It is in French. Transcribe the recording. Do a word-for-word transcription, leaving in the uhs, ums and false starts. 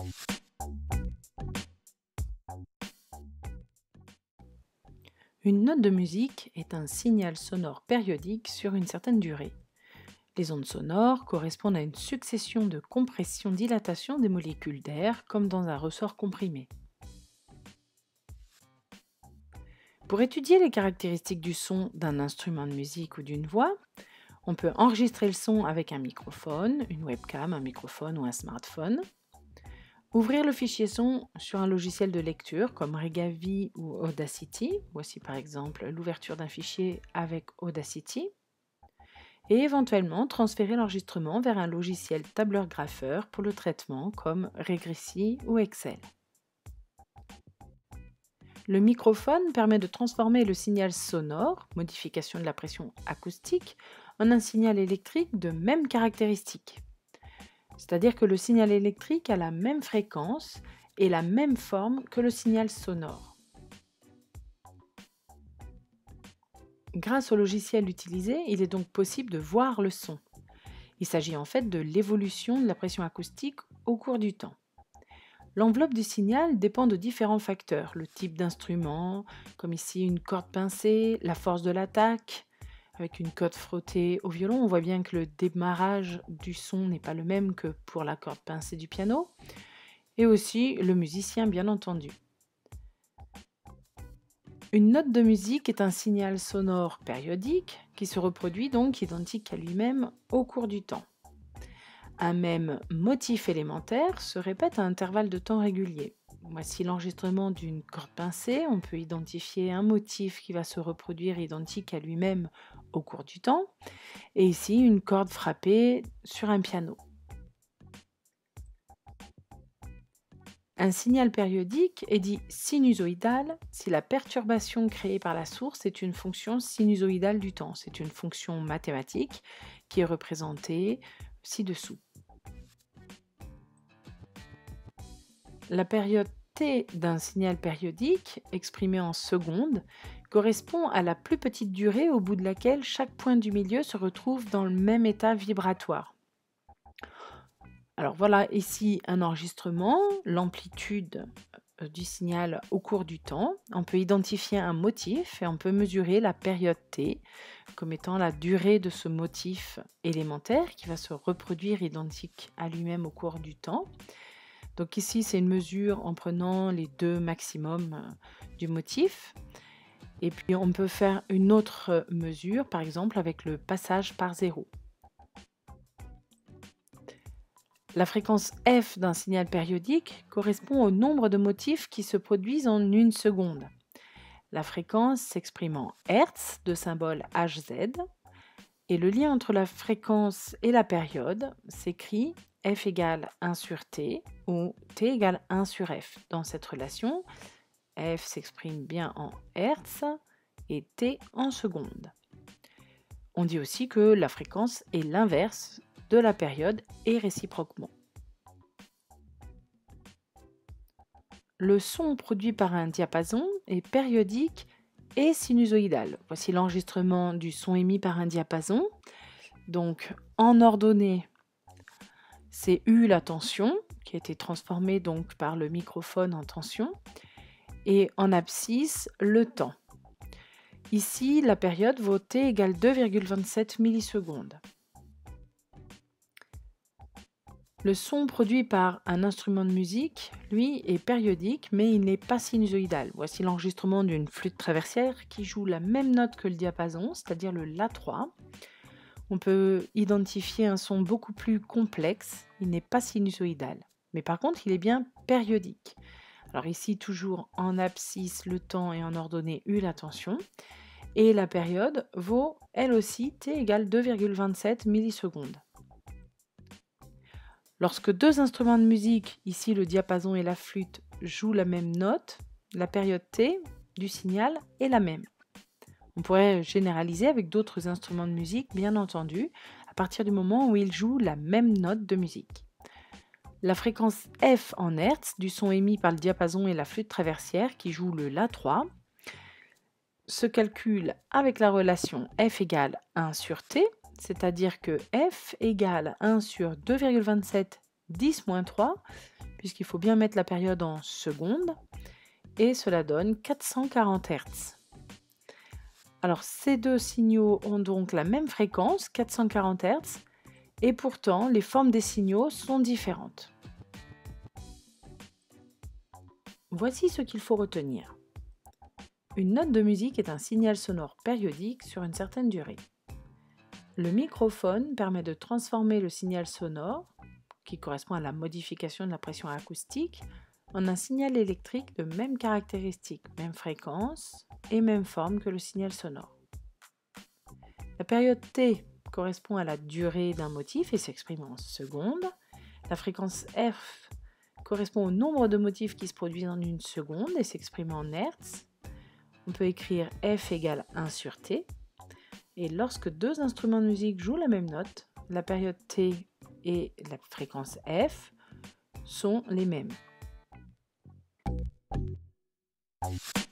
Une note de musique est un signal sonore périodique sur une certaine durée. Les ondes sonores correspondent à une succession de compression-dilatation des molécules d'air, comme dans un ressort comprimé. Pour étudier les caractéristiques du son d'un instrument de musique ou d'une voix, on peut enregistrer le son avec un microphone, une webcam, un microphone ou un smartphone. Ouvrir le fichier son sur un logiciel de lecture comme Regavi ou Audacity. Voici par exemple l'ouverture d'un fichier avec Audacity. Et éventuellement transférer l'enregistrement vers un logiciel tableur-grapheur pour le traitement comme Regressy ou Excel. Le microphone permet de transformer le signal sonore, modification de la pression acoustique, en un signal électrique de même caractéristique. C'est-à-dire que le signal électrique a la même fréquence et la même forme que le signal sonore. Grâce au logiciel utilisé, il est donc possible de voir le son. Il s'agit en fait de l'évolution de la pression acoustique au cours du temps. L'enveloppe du signal dépend de différents facteurs, le type d'instrument, comme ici une corde pincée, la force de l'attaque. Avec une corde frottée au violon, on voit bien que le démarrage du son n'est pas le même que pour la corde pincée du piano, et aussi le musicien bien entendu. Une note de musique est un signal sonore périodique qui se reproduit donc identique à lui-même au cours du temps. Un même motif élémentaire se répète à intervalles de temps réguliers. Voici l'enregistrement d'une corde pincée. On peut identifier un motif qui va se reproduire identique à lui-même au cours du temps. Et ici, une corde frappée sur un piano. Un signal périodique est dit sinusoïdal si la perturbation créée par la source est une fonction sinusoïdale du temps. C'est une fonction mathématique qui est représentée ci-dessous. La période t d'un signal périodique, exprimée en secondes, correspond à la plus petite durée au bout de laquelle chaque point du milieu se retrouve dans le même état vibratoire. Alors voilà ici un enregistrement, l'amplitude du signal au cours du temps. On peut identifier un motif et on peut mesurer la période t comme étant la durée de ce motif élémentaire qui va se reproduire identique à lui-même au cours du temps. Donc ici, c'est une mesure en prenant les deux maximums du motif. Et puis, on peut faire une autre mesure, par exemple, avec le passage par zéro. La fréquence f d'un signal périodique correspond au nombre de motifs qui se produisent en une seconde. La fréquence s'exprime en Hertz, de symbole H Z. Et le lien entre la fréquence et la période s'écrit f égale un sur t ou t égale un sur f. Dans cette relation, f s'exprime bien en Hertz et t en secondes. On dit aussi que la fréquence est l'inverse de la période et réciproquement. Le son produit par un diapason est périodique et sinusoïdal. Voici l'enregistrement du son émis par un diapason. Donc en ordonnée, c'est U la tension, qui a été transformée donc par le microphone en tension, et en abscisse, le temps. Ici, la période vaut t égale deux virgule vingt-sept millisecondes. Le son produit par un instrument de musique, lui, est périodique, mais il n'est pas sinusoïdal. Voici l'enregistrement d'une flûte traversière qui joue la même note que le diapason, c'est-à-dire le La trois. On peut identifier un son beaucoup plus complexe, il n'est pas sinusoïdal, mais par contre il est bien périodique. Alors ici toujours en abscisse le temps et en ordonnée U la tension, et la période vaut elle aussi t égale deux virgule vingt-sept millisecondes. Lorsque deux instruments de musique, ici le diapason et la flûte, jouent la même note, la période t du signal est la même. On pourrait généraliser avec d'autres instruments de musique, bien entendu, à partir du moment où ils jouent la même note de musique. La fréquence f en Hertz du son émis par le diapason et la flûte traversière qui joue le La trois se calcule avec la relation f égale un sur t, c'est-à-dire que f égale un sur deux virgule vingt-sept dix moins trois, puisqu'il faut bien mettre la période en secondes, et cela donne quatre cent quarante hertz. Alors ces deux signaux ont donc la même fréquence, quatre cent quarante hertz, et pourtant les formes des signaux sont différentes. Voici ce qu'il faut retenir. Une note de musique est un signal sonore périodique sur une certaine durée. Le microphone permet de transformer le signal sonore, qui correspond à la modification de la pression acoustique, en un signal électrique de même caractéristique, même fréquence et même forme que le signal sonore. La période T correspond à la durée d'un motif et s'exprime en secondes. La fréquence F correspond au nombre de motifs qui se produisent en une seconde et s'exprime en hertz. On peut écrire F égale un sur T. Et lorsque deux instruments de musique jouent la même note, la période T et la fréquence F sont les mêmes.